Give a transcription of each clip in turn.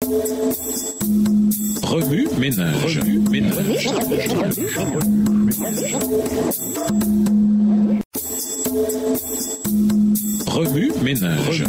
Remue ménage. Remue ménage.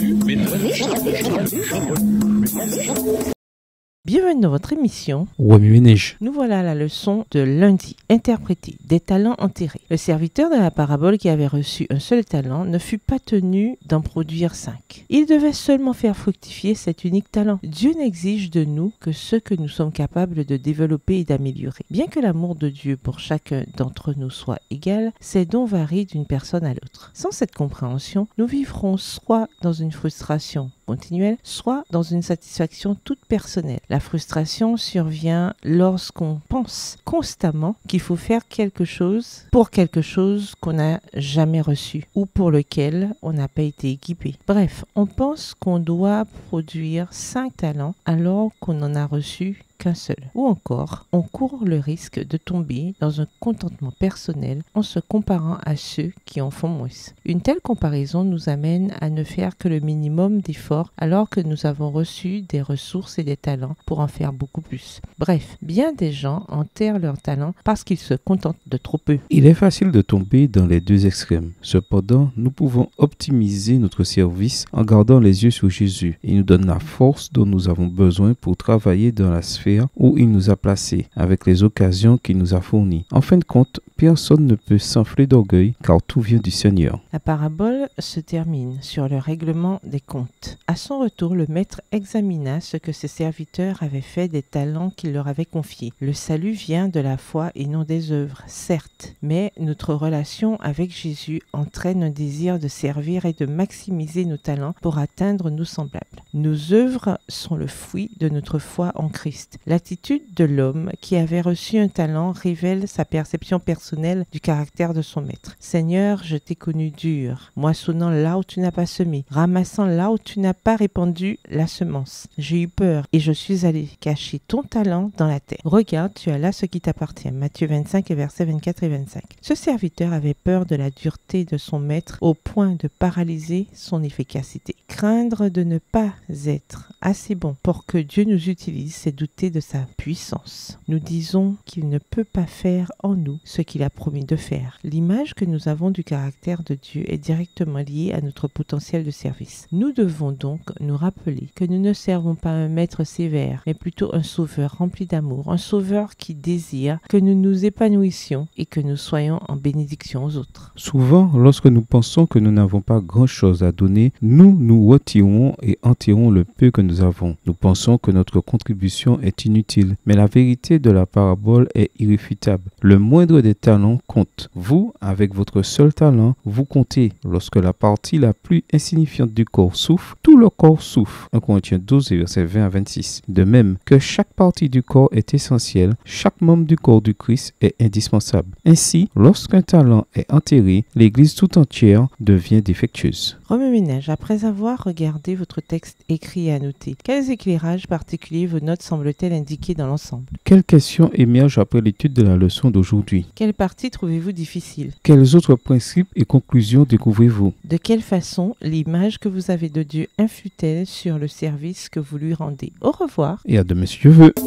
Bienvenue dans votre émission. Remue ménage. Nous voilà à la leçon de lundi, interpréter des talents enterrés. Le serviteur de la parabole qui avait reçu un seul talent ne fut pas tenu d'en produire 5. Il devait seulement faire fructifier cet unique talent. Dieu n'exige de nous que ce que nous sommes capables de développer et d'améliorer. Bien que l'amour de Dieu pour chacun d'entre nous soit égal, ses dons varient d'une personne à l'autre. Sans cette compréhension, nous vivrons soit dans une frustration continuelle, soit dans une satisfaction toute personnelle. La frustration survient lorsqu'on pense constamment qu'il faut faire quelque chose pour quelque chose qu'on n'a jamais reçu ou pour lequel on n'a pas été équipé. Bref, on pense qu'on doit produire 5 talents alors qu'on n'en a reçu qu'un seul. Ou encore, on court le risque de tomber dans un contentement personnel en se comparant à ceux qui en font moins. Une telle comparaison nous amène à ne faire que le minimum d'efforts alors que nous avons reçu des ressources et des talents pour en faire beaucoup plus. Bref, bien des gens enterrent leurs talents parce qu'ils se contentent de trop peu. Il est facile de tomber dans les deux extrêmes. Cependant, nous pouvons optimiser notre service en gardant les yeux sur Jésus. Il nous donne la force dont nous avons besoin pour travailler dans la sphère où il nous a placés, avec les occasions qu'il nous a fournies. En fin de compte, personne ne peut s'enfler d'orgueil car tout vient du Seigneur. La parabole se termine sur le règlement des comptes. À son retour, le maître examina ce que ses serviteurs avaient fait des talents qu'il leur avait confiés. Le salut vient de la foi et non des œuvres, certes, mais notre relation avec Jésus entraîne un désir de servir et de maximiser nos talents pour atteindre nos semblables. Nos œuvres sont le fruit de notre foi en Christ. L'attitude de l'homme qui avait reçu un talent révèle sa perception personnelle du caractère de son maître. Seigneur, je t'ai connu dur, moissonnant là où tu n'as pas semé, ramassant là où tu n'as pas répandu la semence. J'ai eu peur et je suis allé cacher ton talent dans la terre. Regarde, tu as là ce qui t'appartient. Matthieu 25 et versets 24 et 25. Ce serviteur avait peur de la dureté de son maître au point de paralyser son efficacité. Craindre de ne pas être assez bon pour que Dieu nous utilise, c'est douter de sa puissance. Nous disons qu'il ne peut pas faire en nous ce qu'il a promis de faire. L'image que nous avons du caractère de Dieu est directement liée à notre potentiel de service. Nous devons donc nous rappeler que nous ne servons pas un maître sévère, mais plutôt un sauveur rempli d'amour, un sauveur qui désire que nous nous épanouissions et que nous soyons en bénédiction aux autres. Souvent, lorsque nous pensons que nous n'avons pas grand-chose à donner, nous nous retirons et enterrons le peu que nous avons. Nous pensons que notre contribution est inutile, mais la vérité de la parabole est irréfutable. Le moindre des talents compte. Vous, avec votre seul talent, vous comptez. Lorsque la partie la plus insignifiante du corps souffre, tout le corps souffre. 1 Corinthiens 12, versets 20 à 26. De même que chaque partie du corps est essentielle, chaque membre du corps du Christ est indispensable. Ainsi, lorsqu'un talent est enterré, l'Église tout entière devient défectueuse. Remue ménage, après avoir regardé votre texte écrit et annoté, quels éclairages particuliers vos notes semblent-elles indiquer dans l'ensemble? Quelles questions émergent après l'étude de la leçon d'aujourd'hui? Quelle partie trouvez-vous difficile? Quels autres principes et conclusions découvrez-vous? De quelle façon l'image que vous avez de Dieu influe-t-elle sur le service que vous lui rendez? Au revoir. Et à demain si Dieu veut.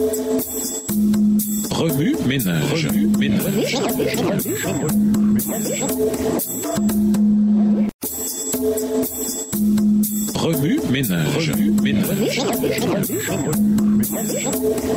Remue ménage. Remue ménage.